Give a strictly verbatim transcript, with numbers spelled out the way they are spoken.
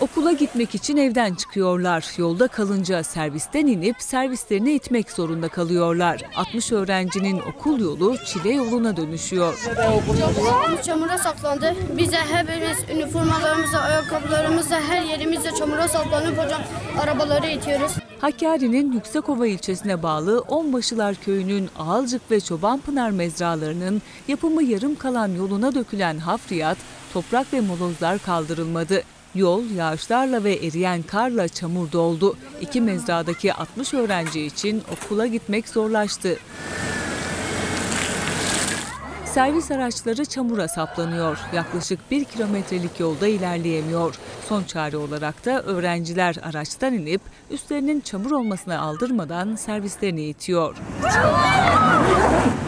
Okula gitmek için evden çıkıyorlar. Yolda kalınca servisten inip servislerini itmek zorunda kalıyorlar. altmış öğrencinin okul yolu çile yoluna dönüşüyor. Çamura saplandı. Bize hepimiz üniformalarımızla, ayakkabılarımızla, her yerimizle çamura saplanıp hocam arabaları itiyoruz. Hakkari'nin Yüksekova ilçesine bağlı Onbaşılar Köyü'nün Ağalcık ve Çobanpınar mezralarının yapımı yarım kalan yoluna dökülen hafriyat, toprak ve molozlar kaldırılmadı. Yol yağışlarla ve eriyen karla çamur doldu. İki mezradaki altmış öğrenci için okula gitmek zorlaştı. Servis araçları çamura saplanıyor. Yaklaşık bir kilometrelik yolda ilerleyemiyor. Son çare olarak da öğrenciler araçtan inip üstlerinin çamur olmasına aldırmadan servislerini itiyor.